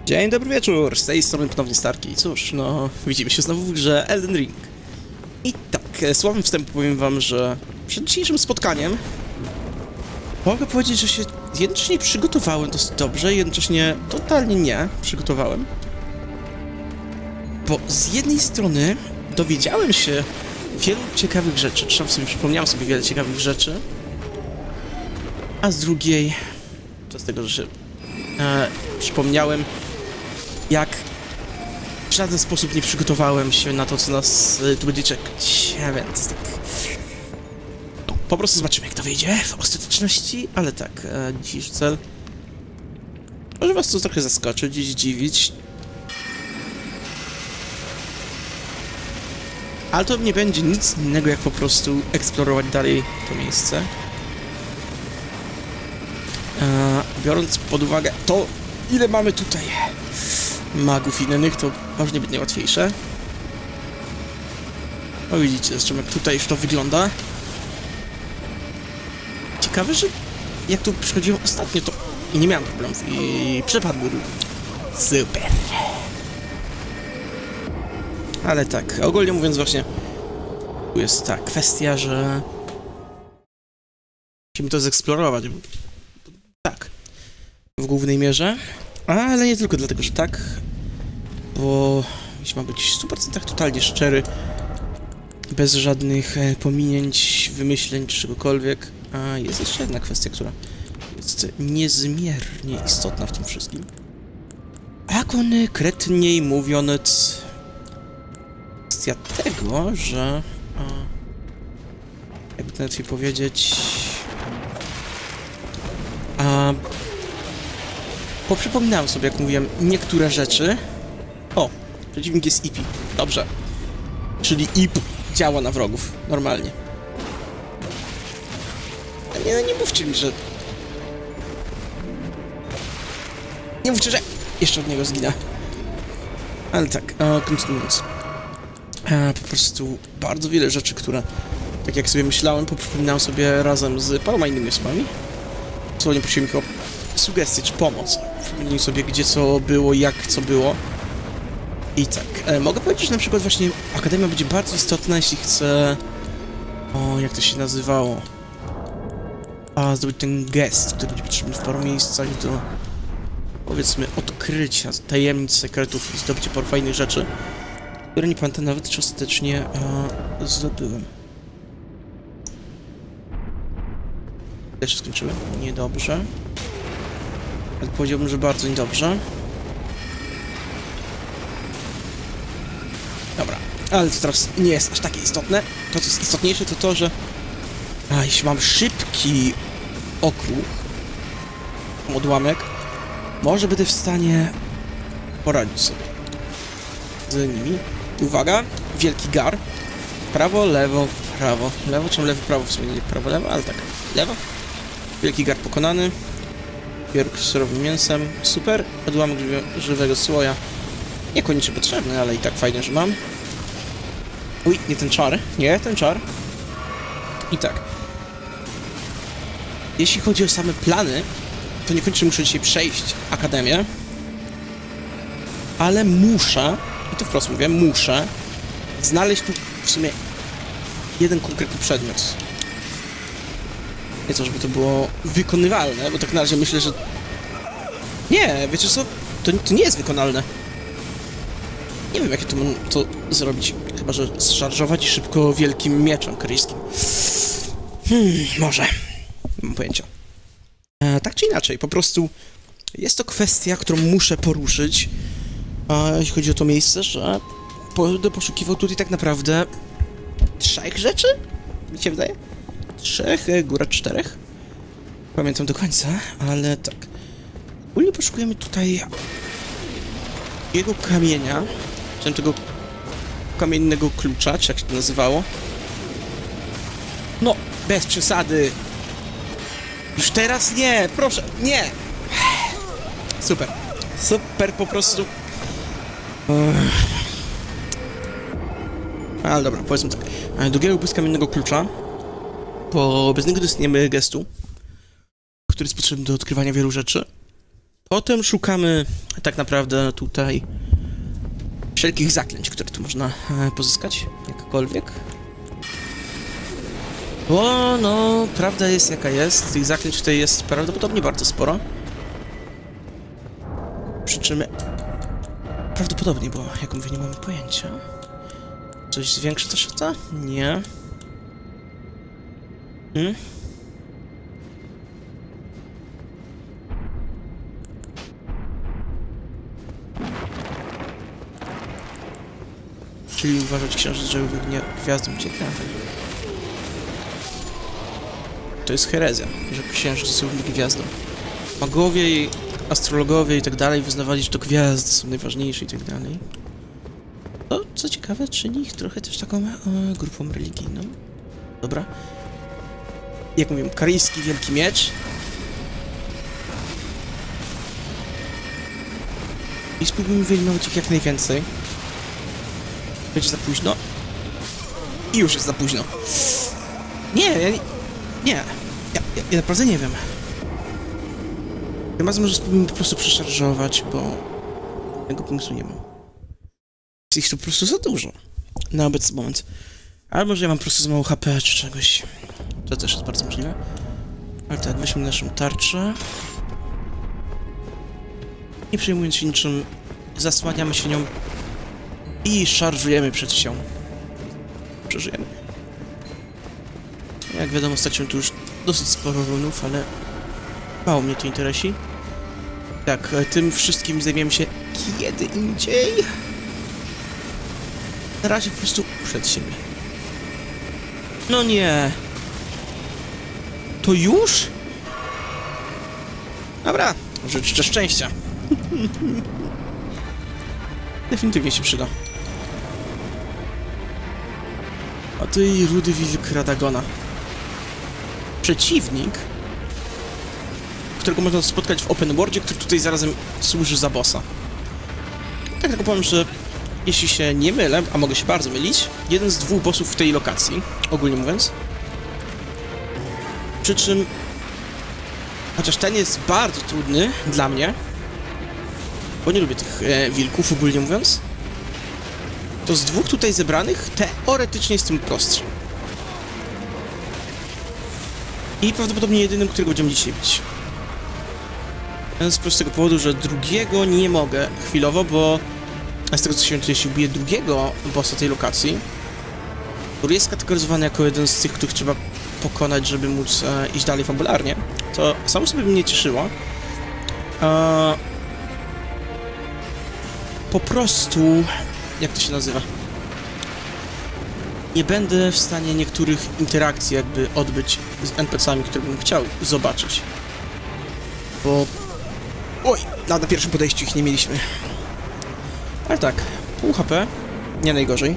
Dzień dobry wieczór, z tej strony ponownie Starki. Cóż, no, widzimy się znowu w grze Elden Ring. I tak, słowem wstępu powiem wam, że przed dzisiejszym spotkaniem mogę powiedzieć, że się jednocześnie przygotowałem dosyć dobrze, jednocześnie totalnie nie przygotowałem. Bo z jednej strony dowiedziałem się wielu ciekawych rzeczy, czy tam sobie przypomniałem sobie wiele ciekawych rzeczy, a z drugiej, to z tego, że się przypomniałem, jak w żaden sposób nie przygotowałem się na to, co nas tu będzie czekać, więc tak... Po prostu zobaczymy, jak to wyjdzie w ostateczności, ale tak, dzisiejszy cel... Może was to trochę zaskoczyć, dziś zdziwić. Ale to nie będzie nic innego, jak po prostu eksplorować dalej to miejsce. Biorąc pod uwagę to, ile mamy tutaj magów innych, to może nie być najłatwiejsze. No widzicie, zresztą jak tutaj już to wygląda. Ciekawe, że jak tu przychodziłem ostatnio, to nie miałem problemów i przepadł był super. Ale tak, ogólnie mówiąc właśnie, tu jest ta kwestia, że musimy to zeksplorować. Tak, w głównej mierze, ale nie tylko dlatego, że tak, bo jeśli mam być w 100% totalnie szczery, bez żadnych pominięć, wymyśleń czy czegokolwiek, a jest jeszcze jedna kwestia, która jest niezmiernie istotna w tym wszystkim. A konkretniej mówiąc, kwestia tego, że jakby to najlepiej powiedzieć, poprzypominałem sobie, jak mówiłem, niektóre rzeczy. O, przeciwnik jest IP. Dobrze. Czyli IP działa na wrogów. Normalnie. A nie mówcie mi, że... Nie mówcie, że... Jeszcze od niego zginę. Ale tak, kontynuując. Po prostu bardzo wiele rzeczy, które... Tak jak sobie myślałem, poprzypominałem sobie razem z paroma innymi osobami. Słownie prosiłem ich o sugestie czy pomoc. Przypomnij sobie, gdzie co było, jak co było. I tak, mogę powiedzieć, że na przykład właśnie Akademia będzie bardzo istotna, jeśli chcę... O, jak to się nazywało? Zdobyć ten gest, który będzie potrzebny w paru miejscach do... Powiedzmy, odkrycia tajemnic, sekretów i zdobycia paru fajnych rzeczy, które nie pamiętam nawet, czy ostatecznie zdobyłem. Jeszcze skończyłem? Niedobrze. Ale powiedziałbym, że bardzo niedobrze. Dobra, ale to teraz nie jest aż takie istotne. To, co jest istotniejsze, to to, że... jeśli mam szybki okruch, odłamek, może będę w stanie poradzić sobie z nimi. Uwaga, wielki gar. Prawo, lewo, prawo. Lewo, czy lewo, prawo? W sumie nie prawo, lewo, ale tak. Lewo. Wielki gar pokonany. Pieróg z surowym mięsem. Super. Odłamek żywego słoja. Niekoniecznie potrzebny, ale i tak fajnie, że mam. Uj, nie ten czar. Nie, ten czar. I tak. Jeśli chodzi o same plany, to niekoniecznie muszę dzisiaj przejść Akademię. Ale muszę, i to wprost mówię, muszę znaleźć tu w sumie jeden konkretny przedmiot. Nie co, żeby to było wykonywalne, bo tak na razie myślę, że... Nie, wiecie co? To nie jest wykonalne. Nie wiem, jak ja to zrobić. Chyba że zszarżować szybko wielkim mieczem korejskim. Może. Nie mam pojęcia. Tak czy inaczej, po prostu jest to kwestia, którą muszę poruszyć. Jeśli chodzi o to miejsce, że będę poszukiwał tutaj tak naprawdę 3 rzeczy? Mi się wydaje? 3, góra 4. Pamiętam do końca, ale tak. Ogólnie poszukujemy tutaj jego kamienia, czy tego kamiennego klucza, czy jak się to nazywało. No, bez przesady. Już teraz nie, proszę, nie! Super. Super po prostu. Ale dobra, powiedzmy tak. Drugiego bez kamiennego klucza, bo bez niego dostaniemy gestu, który jest potrzebny do odkrywania wielu rzeczy. Potem szukamy tak naprawdę tutaj wszelkich zaklęć, które tu można pozyskać, jakkolwiek. Bo no, prawda jest jaka jest, tych zaklęć tutaj jest prawdopodobnie bardzo sporo. Przy czym... Prawdopodobnie, bo jak mówię, nie mamy pojęcia. Coś zwiększa ta szata? Nie. Czyli uważać księżyc, że ubiegnie gwiazdą. Ciekawe. To jest herezja, że księżyc ubiegnie gwiazdą. Magowie i astrologowie i tak dalej wyznawali, że to gwiazdy są najważniejsze i tak dalej. To, co ciekawe, czyni ich trochę też taką grupą religijną. Dobra. Jak mówię, karyjski wielki miecz. I spróbujmy wyjmować ich jak najwięcej. Będzie za późno. I już jest za późno. Nie, ja naprawdę nie wiem. Tym razem może spróbujmy po prostu przeszarżować, bo tego pomysłu nie mam. Jest ich tu po prostu za dużo na obecny moment. Ale może ja mam po prostu za mało HP czy czegoś. To też jest bardzo możliwe. Ale tak, weźmy naszą tarczę. Nie przejmując się niczym, zasłaniamy się nią i szarżujemy przed sią. Przeżyjemy. Jak wiadomo, straciłem tu już dosyć sporo runów, ale mało mnie to interesi. Tak, tym wszystkim zajmiemy się kiedy indziej. Na razie po prostu przed siebie. No nie. To już? Dobra, życzę szczęścia. Definitywnie się przyda. A to i rudy wilk Radagona. Przeciwnik, którego można spotkać w open worldzie, który tutaj zarazem służy za bossa. Tak tylko powiem, że jeśli się nie mylę, a mogę się bardzo mylić, jeden z dwóch bossów w tej lokacji, ogólnie mówiąc. Przy czym, chociaż ten jest bardzo trudny dla mnie, bo nie lubię tych wilków, ogólnie mówiąc, to z dwóch tutaj zebranych teoretycznie jest tym prostszy. I prawdopodobnie jedynym, którego będziemy dzisiaj bić. Z prostego powodu, że drugiego nie mogę chwilowo, bo z tego co się tutaj się bije drugiego bossa tej lokacji, który jest kategoryzowany jako jeden z tych, których trzeba pokonać, żeby móc iść dalej fabularnie, to samo sobie mnie cieszyło. Po prostu... jak to się nazywa? Nie będę w stanie niektórych interakcji jakby odbyć z NPC-ami, które bym chciał zobaczyć. Bo... oj! Na pierwszym podejściu ich nie mieliśmy. Ale tak, pół HP. Nie najgorzej.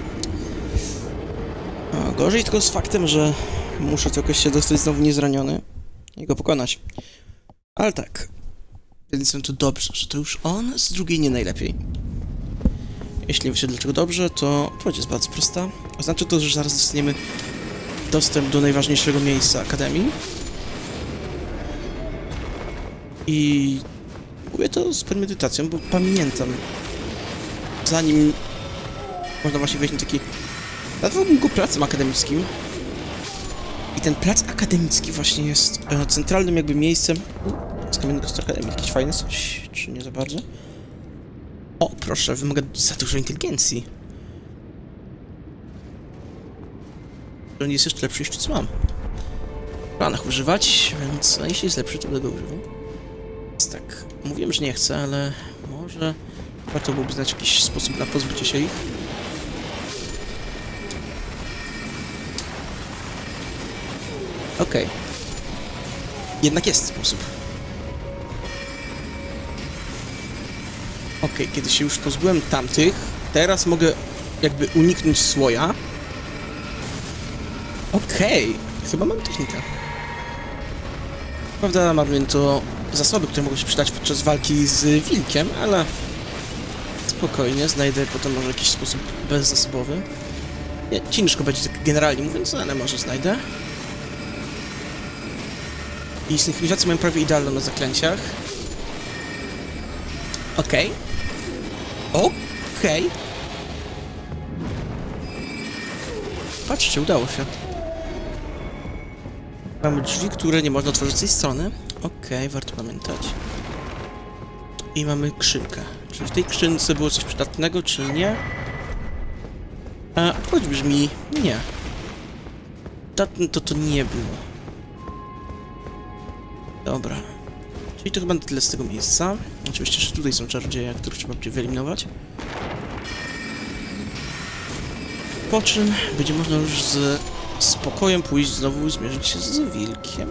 Gorzej tylko z faktem, że muszę jakoś się dostać znowu niezraniony i go pokonać. Ale tak. Więc to dobrze, że to już on, z drugiej nie najlepiej. Jeśli nie wiecie dlaczego dobrze, to odpowiedź jest bardzo prosta. Oznacza to, że zaraz dostaniemy dostęp do najważniejszego miejsca Akademii. I mówię to z premedytacją, bo pamiętam, zanim można właśnie wejść na taki... nazwałbym go placem akademickim. I ten plac akademicki właśnie jest centralnym jakby miejscem... z Kamiennego Akademii jakieś fajne coś, czy nie za bardzo? O, proszę, wymaga za dużo inteligencji. On jest jeszcze lepszy niż to, co mam. W planach używać, więc jeśli jest lepszy, to będę go używał. Więc tak, mówiłem, że nie chcę, ale może warto byłoby znać jakiś sposób na pozbycie się ich. Okej. Jednak jest sposób. Okej, kiedy się już pozbyłem tamtych, teraz mogę jakby uniknąć słoja. Okej, chyba mam technikę. Prawda, mam to zasoby, które mogą się przydać podczas walki z wilkiem, ale spokojnie, znajdę potem może jakiś sposób bezzasobowy. Nie, ciężko będzie tak generalnie mówiąc, ale może znajdę. I synchronizację mam prawie idealną na zaklęciach. Okej. Okej. Patrzcie, udało się. Mamy drzwi, które nie można otworzyć z tej strony. Okej, warto pamiętać. I mamy skrzynkę. Czy w tej skrzynce było coś przydatnego, czy nie? Odpowiedź brzmi nie. To nie było. Dobra. Czyli to chyba na tyle z tego miejsca. Oczywiście jeszcze tutaj są czarodzieje, których trzeba będzie wyeliminować. Po czym będzie można już z spokojem pójść znowu i zmierzyć się z wilkiem.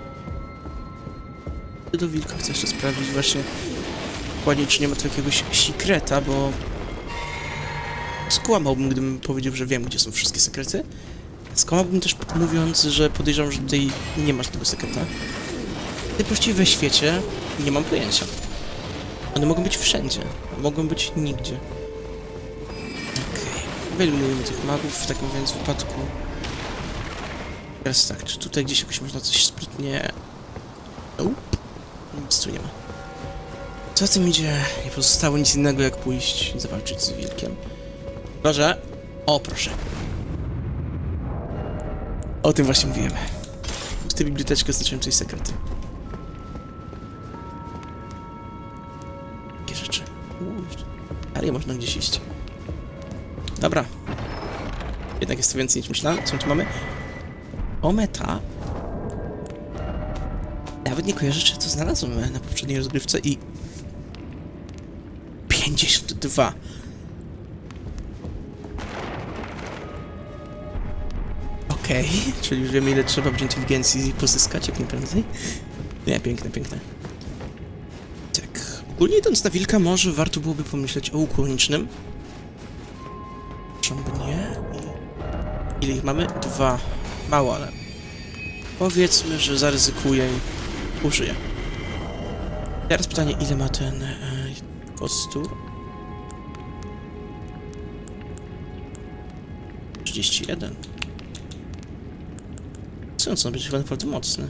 Do wilka chcę jeszcze sprawdzić właśnie dokładnie, czy nie ma tu jakiegoś sekreta, bo skłamałbym, gdybym powiedział, że wiem, gdzie są wszystkie sekrety. Skłamałbym też mówiąc, że podejrzewam, że tutaj nie ma żadnego sekreta. Tutaj właściwie we świecie nie mam pojęcia. One mogą być wszędzie, mogą być nigdzie. Okej. Wyeliminujemy tych magów w takim więc wypadku. Teraz tak, czy tutaj gdzieś jakoś można coś sprytnie... Nope. Nic tu nie ma. Co tym idzie? Nie pozostało nic innego, jak pójść i zawalczyć z wilkiem. Chyba, że... O, proszę. O tym właśnie mówiłem. W tej biblioteczce oznaczają coś sekrety. Takie rzeczy. Ale można gdzieś iść. Dobra. Jednak jest to więcej niż myślałem. Co tu mamy? O, meta. Nawet nie kojarzę, czy to znalazłem na poprzedniej rozgrywce i... 52. Okej, czyli już wiemy, ile trzeba będzie inteligencji pozyskać, jak najprędzej. Nie, piękne, piękne. Tak, ogólnie idąc na wilka, może warto byłoby pomyśleć o łuku runicznym. Czemu nie? Ile ich mamy? 2. Mało, ale... Powiedzmy, że zaryzykuję i użyję. Teraz pytanie, ile ma ten kostur? 31. Co on będzie chyba naprawdę mocny.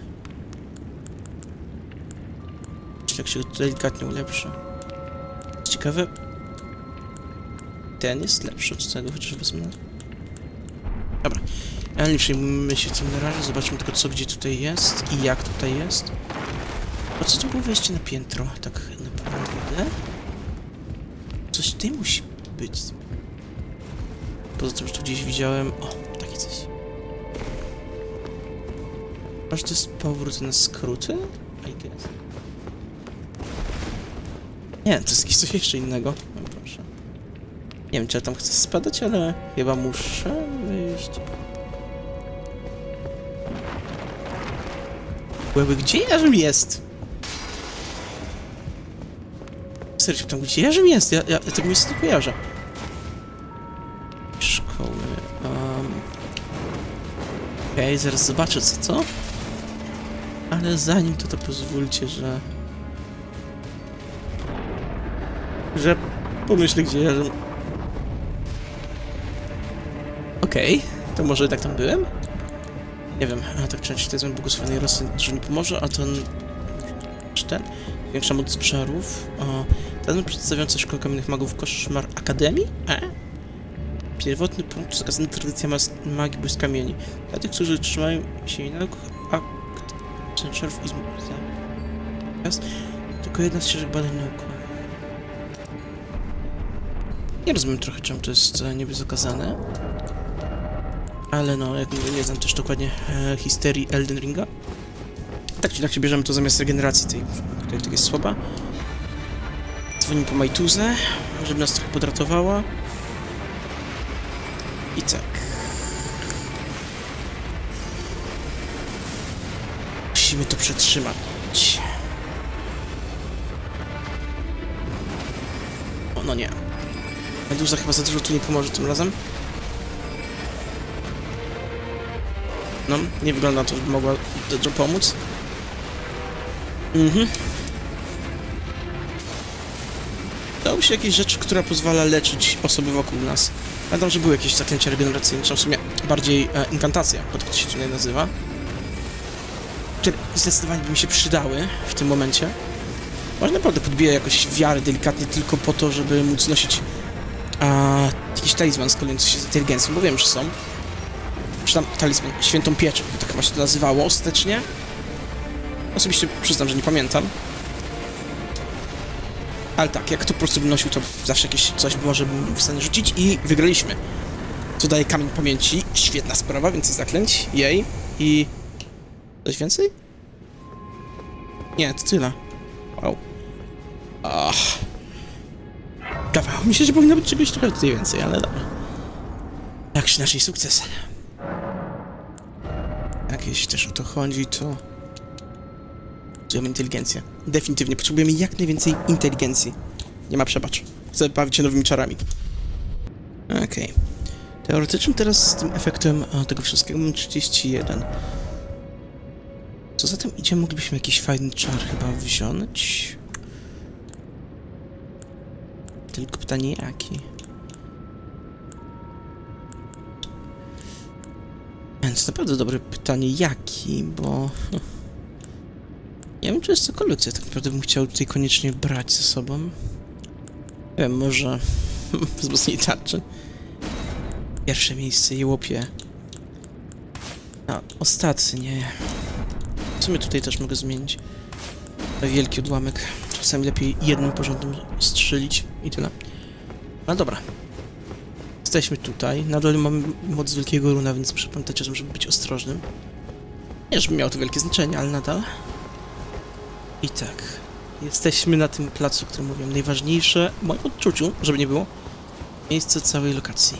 Jeśli jak się delikatnie ulepszy. Ciekawe. Ten jest lepszy od tego, chociaż wezmę. Dobra. Ale nie przejmujmy się tym na razie. Zobaczmy tylko, co gdzie tutaj jest i jak tutaj jest. Po co to było wejście na piętro? Tak naprawdę. Coś tutaj musi być. Poza tym, że tu gdzieś widziałem... O, takie coś. Aż to jest powrót na skróty? I guess. Nie, to jest jakieś coś jeszcze innego. No proszę. Nie wiem, czy ja tam chcę spadać, ale chyba muszę wyjść. Łeby, gdzie Jarzym jest? Serio, tam gdzie Jarzym jest? Ja tego miejsca nie kojarzę. Szkoły... Okej, zaraz zobaczę co? Ale zanim to pozwólcie, że pomyślę, gdzie Jarzym... Okej, to może tak tam byłem? Nie wiem, a tak częściej to jest błogosławionej rosy, że nie pomoże, a ten... Czy ten? Większa moc czarów. Ten przedstawiający Szkołę Kamiennych Magów Koszmar Akademii? Pierwotny punkt zakazany tradycja magii błyskamieni. Dla tych, którzy trzymają się innego akt czarów i zmysłów. Tylko jedna z ścieżek badań naukowych. Nie rozumiem trochę, czemu to jest niby zakazane. Ale no, jak mówię, nie znam też dokładnie historii Elden Ringa. Tak czy inaczej bierzemy to zamiast regeneracji tej, która tak jest słaba. Dzwonimy po Majtuzę, żeby nas trochę podratowała. I tak. Musimy to przetrzymać. O, no nie. Meduza chyba za dużo tu nie pomoże tym razem. No, nie wygląda na to, żeby mogła dużo pomóc. Dałoby się jakieś rzeczy, która pozwala leczyć osoby wokół nas. Pamiętam, że były jakieś zaklęcia regeneracyjne, czy w sumie bardziej inkantacja, pod to się tutaj nazywa. Które zdecydowanie by mi się przydały w tym momencie. Może naprawdę podbija jakoś wiarę delikatnie tylko po to, żeby móc nosić jakiś talizman skalujący się z inteligencją, bo wiem, że są. Czy tam talizman, świętą pieczę, tak chyba się to nazywało ostatecznie. Osobiście przyznam, że nie pamiętam. Ale tak, jak to po prostu bym nosił, to zawsze jakieś coś było, żebym w stanie rzucić i wygraliśmy. Co daje kamień pamięci, świetna sprawa, więcej zaklęć, jej. I... coś więcej? Nie, to tyle. Wow. Dawało mi się, że powinno być czegoś trochę tutaj więcej, ale dobra. Jak się naszej sukces. Jak jeśli też o to chodzi, to... potrzebujemy inteligencję. Definitywnie, potrzebujemy jak najwięcej inteligencji. Nie ma przebacz. Chcę bawić się nowymi czarami. Okej. Teoretycznie teraz z tym efektem tego wszystkiego mam 31. Co za tym idzie, moglibyśmy jakiś fajny czar chyba wziąć. Tylko pytanie jaki? Więc naprawdę dobre pytanie jaki, bo... nie wiem, czy jest cokolwiek, co ja tak naprawdę bym chciał tutaj koniecznie brać ze sobą. Nie wiem, może... wzmocnienie tarczy. Pierwsze miejsce, jełopie. A, ostatnie. W sumie tutaj też mogę zmienić. Wielki odłamek. Czasami lepiej jednym porządem strzelić i tyle. No dobra. Jesteśmy tutaj. Na dole mamy moc wielkiego runa, więc muszę pamiętać o tym, żeby być ostrożnym. Nie, żeby miało to wielkie znaczenie, ale nadal. I tak. Jesteśmy na tym placu, o którym mówiłem. Najważniejsze, w moim odczuciu, żeby nie było, miejsce całej lokacji.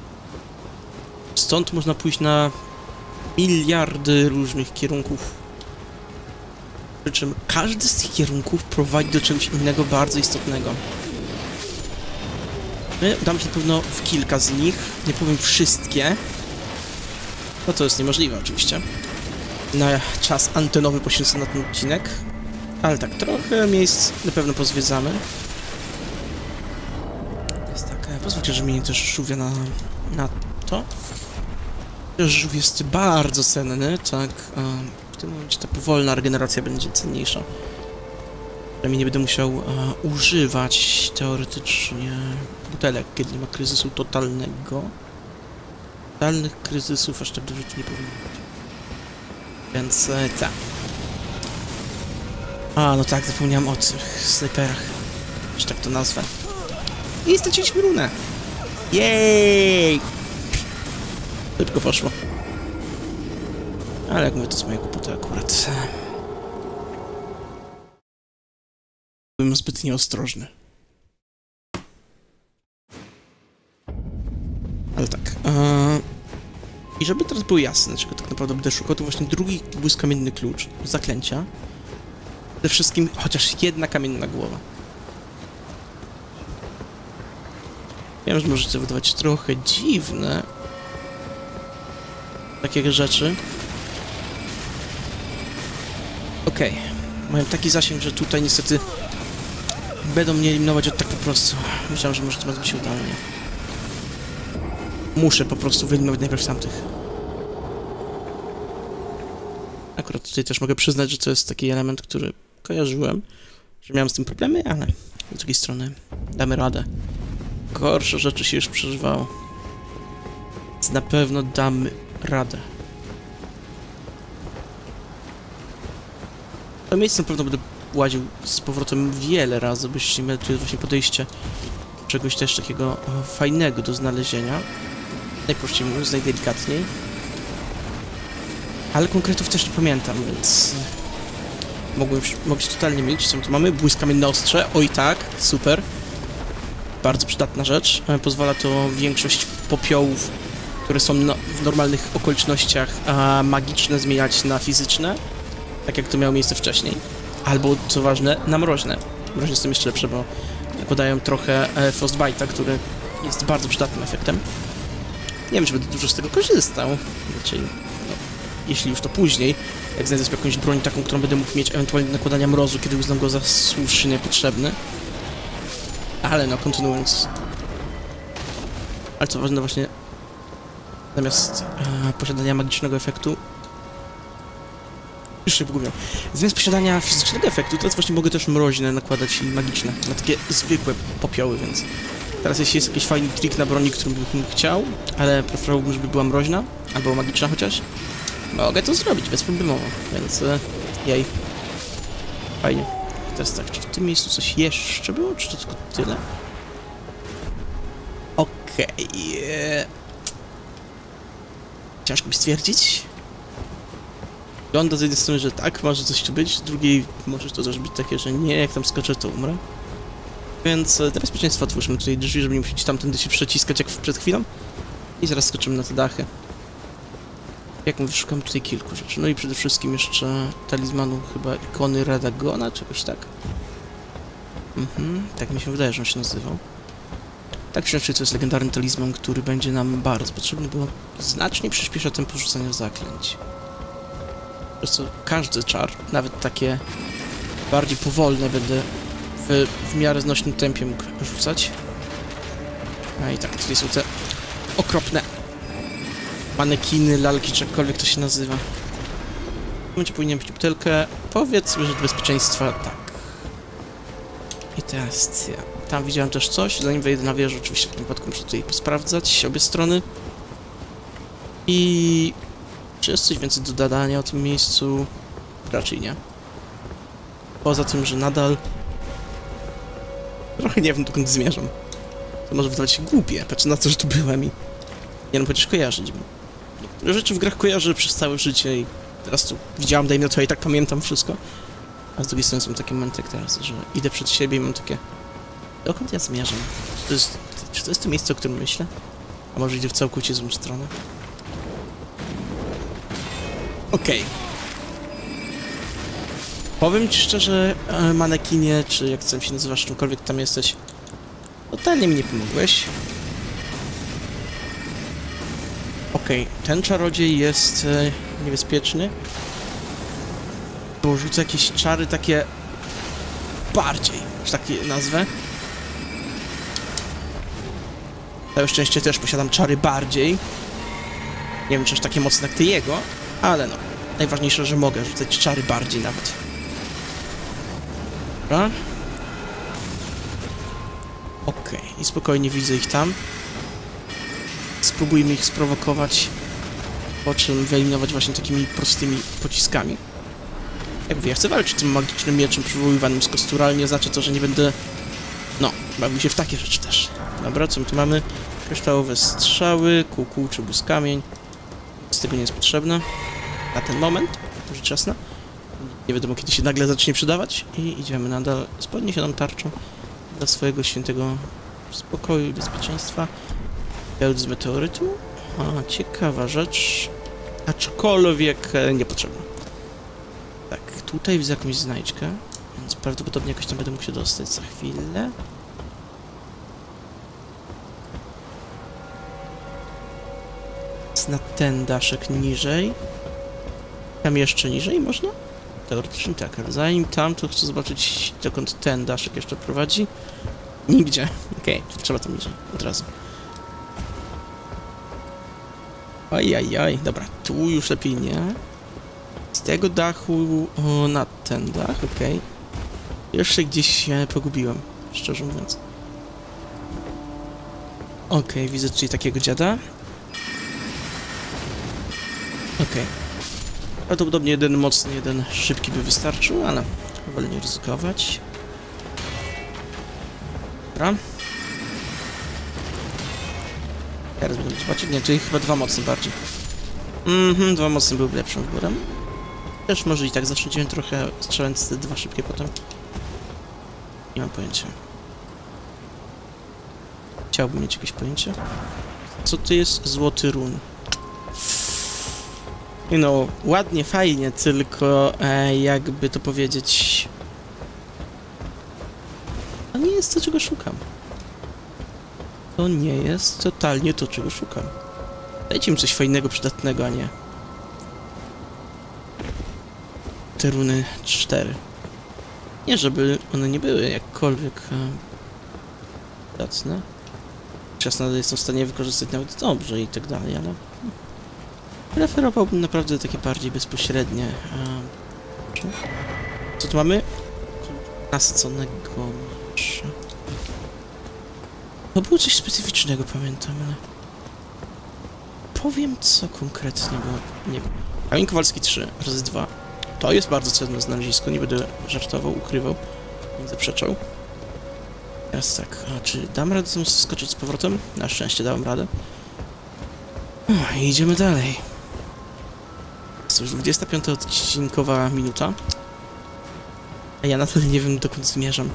Stąd można pójść na miliardy różnych kierunków. Przy czym każdy z tych kierunków prowadzi do czegoś innego bardzo istotnego. My udamy się na pewno w kilka z nich. Nie powiem wszystkie. No to jest niemożliwe oczywiście. Na czas antenowy poświęcony na ten odcinek. Ale tak, trochę miejsc na pewno pozwiedzamy. Jest tak, pozwólcie, że mieli też żółwia na to. Żółw jest bardzo cenny, tak. W tym momencie ta powolna regeneracja będzie cenniejsza. Przynajmniej nie będę musiał używać teoretycznie butelek, kiedy nie ma kryzysu totalnego. Totalnych kryzysów aż tak dużo tu nie powinno być. Więc tak. A, no tak, zapomniałem o tych snajperach. Czy tak to nazwę. I straciliśmy runę. Jej! Szybko poszło. Ale jak mówię, to jest moja głupota akurat. Byłem zbyt nieostrożny. Ale tak. I żeby teraz było jasne, czego tak naprawdę będę szukał, to właśnie drugi błyskamienny klucz zaklęcia. Przede wszystkim chociaż jedna kamienna głowa. Wiem, że możecie wydawać trochę dziwne takie rzeczy. Okej. Mają taki zasięg, że tutaj niestety będą mnie eliminować od tak po prostu. Myślałem, że może to będzie się udalnie. Muszę po prostu wyeliminować najpierw tamtych. Akurat tutaj też mogę przyznać, że to jest taki element, który kojarzyłem, że miałem z tym problemy, ale z drugiej strony damy radę. Gorsze rzeczy się już przeżywało. Więc na pewno damy radę. To miejsce na pewno będę łaził z powrotem wiele razy, byście mieli tu właśnie podejście do czegoś też takiego fajnego do znalezienia. Najprościej mówiąc, najdelikatniej. Ale konkretów też nie pamiętam, więc... mogę się totalnie mylić. Co my tu mamy? Błyskamienne ostrze. Oj tak, super. Bardzo przydatna rzecz. Pozwala to większość popiołów, które są w normalnych okolicznościach magiczne, zmieniać na fizyczne. Tak jak to miało miejsce wcześniej. Albo, co ważne, na mroźne. Mroźne są jeszcze lepsze, bo podają trochę Frostbite'a, który jest bardzo przydatnym efektem. Nie wiem, czy będę dużo z tego korzystał. Raczej, no, jeśli już to później, jak znajdę sobie jakąś broń taką, którą będę mógł mieć ewentualnie nakładania mrozu, kiedy uznam go za słusznie potrzebny. Ale no, kontynuując. Ale co ważne, właśnie zamiast posiadania magicznego efektu Już się pogubią. Zamiast posiadania fizycznego efektu, teraz właśnie mogę też mroźne nakładać i magiczne. Na takie zwykłe popioły, więc... Teraz jeśli jest jakiś fajny trik na broni, który bym chciał, ale preferowałbym, żeby była mroźna, albo magiczna chociaż, mogę to zrobić bezproblemowo, więc... jej. Fajnie. Teraz tak, czy w tym miejscu coś jeszcze było, czy to tylko tyle? Okej. Ciężko mi stwierdzić. Wygląda z jednej strony, że tak, może coś tu być, z drugiej może to też być takie, że nie, jak tam skoczę, to umrę. Więc dla bezpieczeństwa otwórzmy tutaj drzwi, żeby nie musieć tamtędy się przeciskać jak przed chwilą. I zaraz skoczymy na te dachy. Jak mówię, szukam tutaj kilku rzeczy. No i przede wszystkim jeszcze talizmanu, chyba ikony Radagona, czegoś tak. Tak mi się wydaje, że on się nazywał. Tak czy inaczej, to jest legendarny talizman, który będzie nam bardzo potrzebny, bo znacznie przyspiesza tempo rzucania zaklęć. Po prostu każdy czar, nawet takie bardziej powolne, będę w miarę znośnym tempie mógł rzucać. A i tak, tutaj są te okropne manekiny, lalki, czy jakkolwiek to się nazywa. W tym momencie powinien mieć butelkę. Powiedzmy, że do bezpieczeństwa tak. I teraz ja. Tam widziałem też coś, zanim wejdę na wieżę, oczywiście w tym wypadku muszę tutaj posprawdzać obie strony. I... czy jest coś więcej do dodania o tym miejscu? Raczej nie. Poza tym, że nadal... trochę nie wiem, dokąd zmierzam. To może wydawać się głupie, patrzę na to, że tu byłem i... nie wiem, chociaż kojarzyć, bo... niektóre rzeczy w grach kojarzę przez całe życie i... teraz tu widziałam, daj mi to, ja i tak pamiętam wszystko. A z drugiej strony są takie momenty jak teraz, że idę przed siebie i mam takie... dokąd ja zmierzam? Czy to jest to miejsce, o którym myślę? A może idę w całkowicie złą stronę? Okej. Powiem ci szczerze, manekinie, czy jak chcę się nazywasz, czymkolwiek tam jesteś, totalnie mi nie pomogłeś. Okej, ten czarodziej jest niebezpieczny, bo rzuca jakieś czary takie bardziej, że tak je nazwę. Całe szczęście też posiadam czary bardziej. Nie wiem, czy aż takie mocne jak ty jego, ale no. Najważniejsze, że mogę rzucać czary bardziej nawet. Dobra. Okej, i spokojnie widzę ich tam. Spróbujmy ich sprowokować, po czym wyeliminować właśnie takimi prostymi pociskami. Jak mówię, ja chcę walczyć tym magicznym mieczem przywoływanym z kostur, ale nie oznacza to, że nie będę... no, bawił się w takie rzeczy też. Dobra, co my tu mamy? Kryształowe strzały, kół czy błyskamień. Z tego nie jest potrzebne. Na ten moment, rzecz jasna. Nie wiadomo, kiedy się nagle zacznie przydawać. I idziemy nadal z podniesioną tarczą dla swojego świętego spokoju i bezpieczeństwa. Pełd z meteorytu. A, ciekawa rzecz. Aczkolwiek niepotrzebna. Tak, tutaj widzę jakąś znajdźkę, więc prawdopodobnie jakoś tam będę mógł się dostać za chwilę. Na ten daszek niżej. Tam jeszcze niżej można? Teoretycznie tak, ale zanim tam, to chcę zobaczyć, dokąd ten daszek jeszcze prowadzi. Nigdzie. Okej, trzeba tam niżej, od razu. Ojajaj, dobra, tu już lepiej nie. Z tego dachu na ten dach, okej. Jeszcze gdzieś się pogubiłem, szczerze mówiąc. Okej, widzę tutaj takiego dziada. Okej. Prawdopodobnie jeden mocny, jeden szybki by wystarczył, ale wolę nie ryzykować. Dobra. Teraz będę zobaczyć. Nie, czyli chyba dwa mocne bardziej. Dwa mocne byłyby lepszym wyborem. Też może i tak zaczniemy trochę strzelając te dwa szybkie potem. Nie mam pojęcia. Chciałbym mieć jakieś pojęcie. Co to jest złoty run? No, ładnie, fajnie, tylko jakby to powiedzieć... to nie jest to, czego szukam. To nie jest totalnie to, czego szukam. Dajcie mi coś fajnego, przydatnego, a nie... te runy 4. Nie, żeby one nie były jakkolwiek... przydatne. Czas nadal jestem w stanie wykorzystać nawet dobrze i tak dalej, ale... preferowałbym naprawdę takie bardziej bezpośrednie Co tu mamy? Nasyconego miecza. To było coś specyficznego, pamiętam, ale... Powiem co konkretnie, bo nie wiem. Kamień Kowalski 3 razy 2. To jest bardzo cenne znalezisko, nie będę żartował, ukrywał, nie zaprzeczał. Teraz tak, a czy dam radę tam skoczyć z powrotem? Na szczęście dałem radę. I idziemy dalej. Jest już 25 odcinkowa minuta. A ja nadal nie wiem, dokąd zmierzam.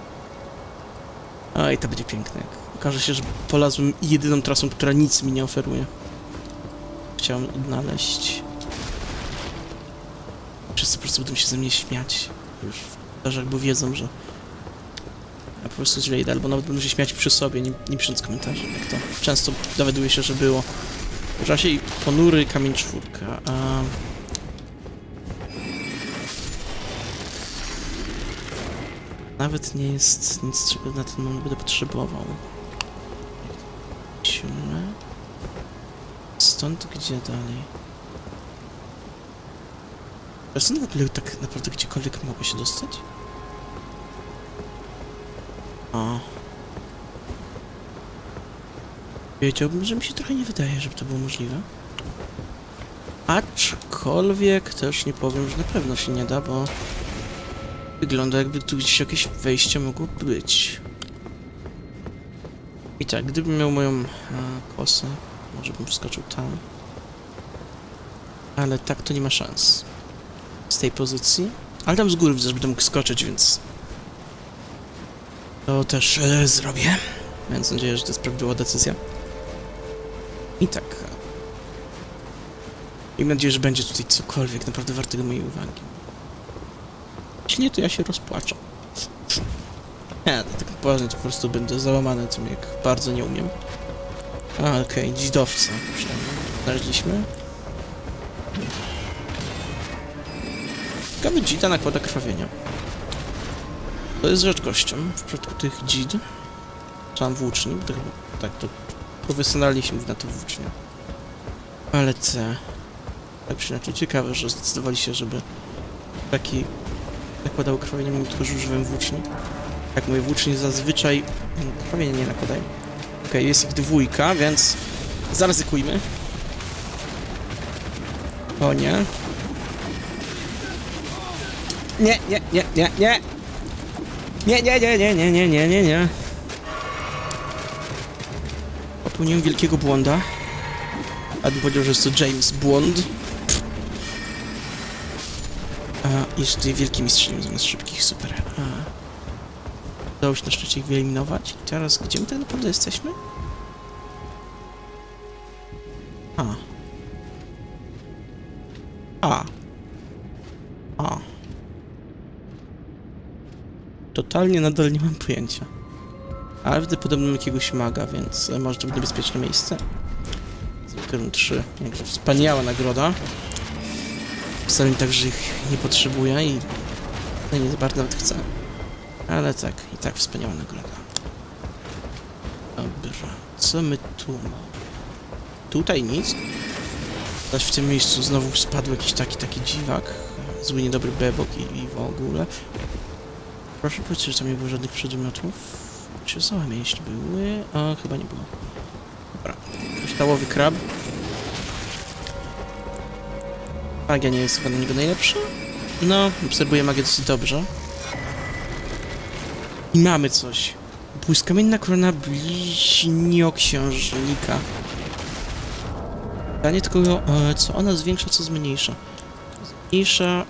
Oj, to będzie piękne. Okaże się, że polazłem jedyną trasą, która nic mi nie oferuje. Chciałem odnaleźć. Wszyscy po prostu będą się ze mnie śmiać. Już w bo wiedzą, że ja po prostu źle idę, albo nawet będą się śmiać przy sobie, nie pisząc komentarzy, jak to często dowiaduje się, że było. W czasie i ponury kamień 4. Nawet nie jest nic, czego na ten moment będę potrzebował. Stąd gdzie dalej? A stąd w ogóle tak naprawdę gdziekolwiek mogę się dostać? O. Wiedziałbym, że mi się trochę nie wydaje, żeby to było możliwe. Aczkolwiek też nie powiem, że na pewno się nie da, bo wygląda jakby tu gdzieś jakieś wejście mogło być. I tak, gdybym miał moją kosę, może bym wskoczył tam. Ale tak to nie ma szans. Z tej pozycji. Ale tam z góry widzę, że będę mógł skoczyć, więc... To też zrobię. Więc mam nadzieję, że to jest prawidłowa decyzja. I tak. I mam nadzieję, że będzie tutaj cokolwiek naprawdę wartego mojej uwagi. Jeśli nie, to ja się rozpłaczę. Nie, to tak poważnie to po prostu będę załamany tym, jak bardzo nie umiem. Okej, dzidowca. Znaleźliśmy. Ciekawy dzida nakłada krwawienia. To jest rzadkością w przypadku tych dzid. Tam włóczni, to chyba, tak, to profesjonalnie na to włócznie. Ale tak czy inaczej ciekawe, że zdecydowali się, żeby taki nakładał krwawienie, mimo tylko, że używałem włóczni. Jak mówię, włóczni zazwyczaj krwawienie nie nakładają. Okej, jest ich 2, więc zaryzykujmy. O nie. Nie. Nie. Popełniłem wielkiego błąda. A bym powiedział, że jest to James Bond. Jest tutaj wielki mistrzynią zamiast szybkich, super. Udało się na szczęście ich wyeliminować. I teraz, gdzie my tak naprawdę jesteśmy? Totalnie nadal nie mam pojęcia. Ale widzę podobno jakiegoś maga, więc może to będzie bezpieczne miejsce. Zwykle 3. Jakże wspaniała nagroda. Wcale tak, że ich nie potrzebuję i nie za bardzo nawet chcę. Ale tak, i tak wspaniała nagroda. Dobra, co my tu mamy? Tutaj nic. Zaś w tym miejscu znowu spadł jakiś taki dziwak. Zły, niedobry bebok i w ogóle. Proszę powiedzieć, że tam nie było żadnych przedmiotów. Czy załamie, jeśli były? Chyba nie było. Dobra. Kryształowy krab. Magia nie jest chyba na niego najlepsza. No, obserwuję magię dosyć dobrze. I mamy coś. Błyskamienna korona bliźnioksiężnika. Pytanie tylko, co ona zwiększa, co zmniejsza. Zmniejsza...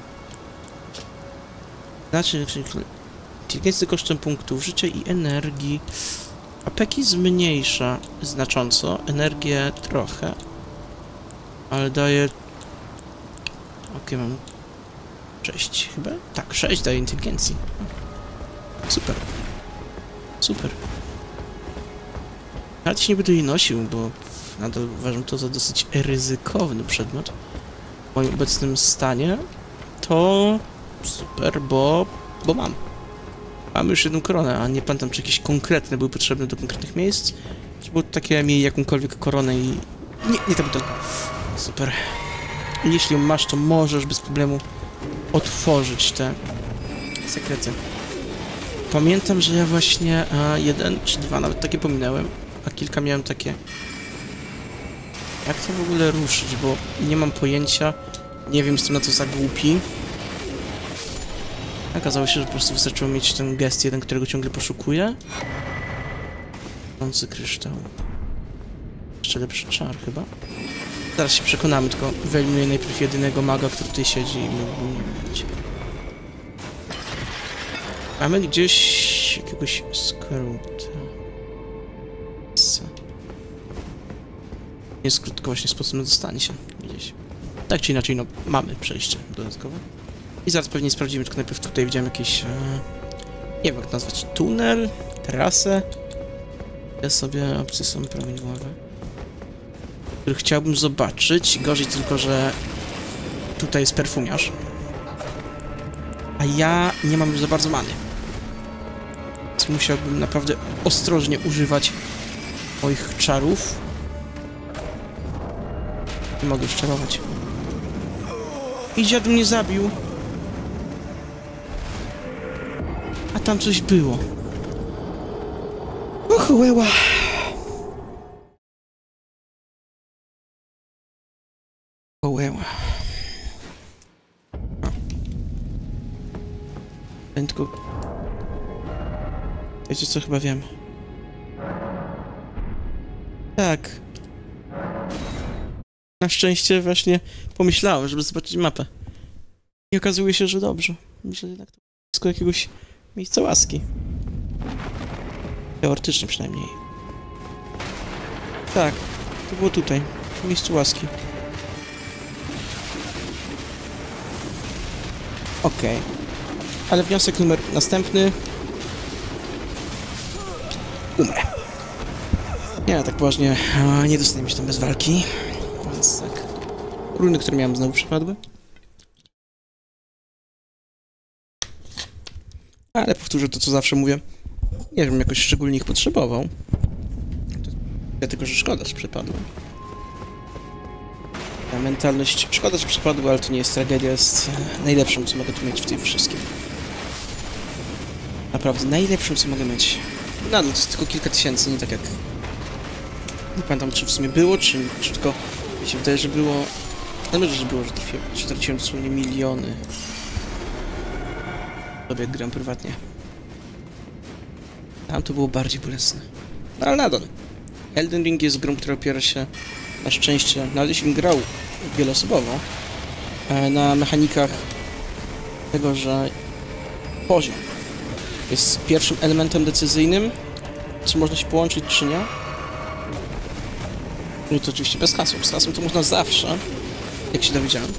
Znaczy, inteligencji kosztem punktów życia i energii. Apeki zmniejsza znacząco, energię trochę. Ale daje... Okej, mam... 6 chyba? Tak, 6 daje inteligencji. Super. Super. Nawet się nie będę jej nosił, bo nadal uważam to za dosyć ryzykowny przedmiot. W moim obecnym stanie to super, bo mam. Mam już jedną koronę, a nie pamiętam, czy jakieś konkretne były potrzebne do konkretnych miejsc. Czy było takie, miej jakąkolwiek koronę i... Nie ta butelka. Super. Jeśli ją masz, to możesz bez problemu otworzyć te sekrety. Pamiętam, że ja właśnie jeden czy dwa nawet takie pominąłem, a kilka miałem takie. Jak to w ogóle ruszyć, bo nie mam pojęcia, nie wiem, jestem na to za głupi. Okazało się, że po prostu wystarczyło mieć ten gest jeden, którego ciągle poszukuję. Tonący kryształ. Jeszcze lepszy czar chyba. Zaraz się przekonamy, tylko wyeliminuję najpierw jedynego maga, który tutaj siedzi i mógłby mnie mówić. Mamy gdzieś jakiegoś skróta. Nie skrót, tylko właśnie sposób na dostanie się gdzieś. Tak czy inaczej, no mamy przejście dodatkowe. I zaraz pewnie sprawdzimy, tylko najpierw tutaj widziałem jakieś... nie wiem jak nazwać, tunel, trasę. Te sobie opcje są prawidłowe. Który chciałbym zobaczyć. Gorzej tylko, że tutaj jest perfumiarz. A ja nie mam już za bardzo many. Więc musiałbym naprawdę ostrożnie używać moich czarów. Nie mogę już czarować. I dziad mnie zabił. A tam coś było. Och, łeła. Łeła. Tylko... wiecie co, chyba wiem. Tak. Na szczęście właśnie pomyślałem, żeby zobaczyć mapę. I okazuje się, że dobrze. Że jednak to blisko jakiegoś miejsca łaski. Teoretycznie przynajmniej. Tak, to było tutaj, w miejscu łaski. Okej. Ale wniosek numer następny. Umrę. Nie, tak poważnie, nie dostaniemy się tam bez walki. Więc tak. Runy, które miałem, znowu przepadły. Ale powtórzę to, co zawsze mówię. Nie żebym jakoś szczególnie ich potrzebował. Dlatego, że szkoda, że przepadły. Ta mentalność... szkoda, że przepadły, ale to nie jest tragedia. Jest najlepszym, co mogę tu mieć w tym wszystkim. Naprawdę, najlepszym, co mogę mieć. Nadal to jest tylko kilka tysięcy, nie tak jak... nie pamiętam, czy w sumie było, czy tylko... mi się wydaje, że było... nawet, że było, że traciłem dosłownie miliony. Sobie jak gram prywatnie. Tam to było bardziej bolesne. No ale nadal. Elden Ring jest grą, która opiera się na szczęście, nawet jeśli grał wieloosobowo, na mechanikach tego, że poziom jest pierwszym elementem decyzyjnym, czy można się połączyć, czy nie. No i to oczywiście bez hasła. Z hasłem to można zawsze, jak się dowiedziałem.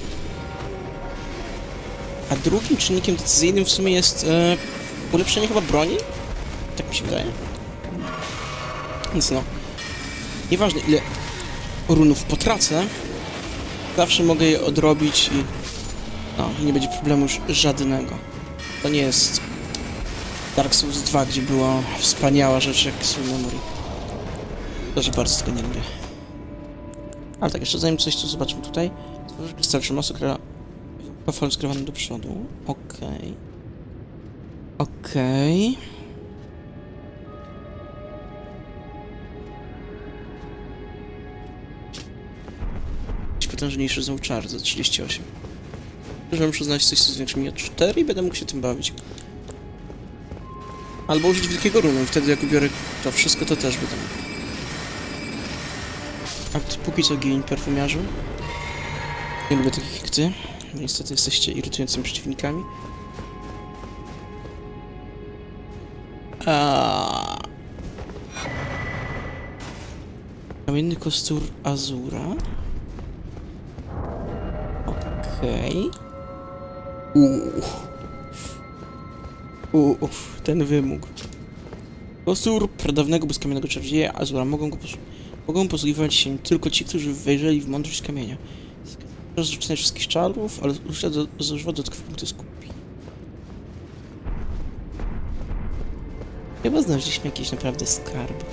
A drugim czynnikiem decyzyjnym w sumie jest ulepszenie chyba broni? Tak mi się wydaje. Więc no, nieważne ile runów potracę, zawsze mogę je odrobić i no, i nie będzie problemu już żadnego. To nie jest Dark Souls 2, gdzie była wspaniała rzecz jak Soul Memory. To, że bardzo tego nie lubię. Ale tak, jeszcze zanim coś, co zobaczmy tutaj. Stworzyć wystarczy masę, która falą skierowaną do przodu. Okej. Okej. Potężniejszy znowu czar za 38. Że muszę znaleźć coś, co zwiększy mi o 4 i będę mógł się tym bawić. Albo użyć wielkiego runu i wtedy jak ubiorę to wszystko, to też będę mógł. A póki co gień, perfumiarzu. Nie lubię takich jak ty. Niestety jesteście irytującymi przeciwnikami. Kamienny kostur Azura. Okej. Ten wymóg. Kostur pradawnego bezkamiennego czarodzieja Azura mogą posługiwać się tylko ci, którzy wejrzeli w mądrość kamienia. Rozrzucenie wszystkich czarów, ale zużywa dodatkowe punkty skupienia. Chyba znaleźliśmy jakiś naprawdę skarb.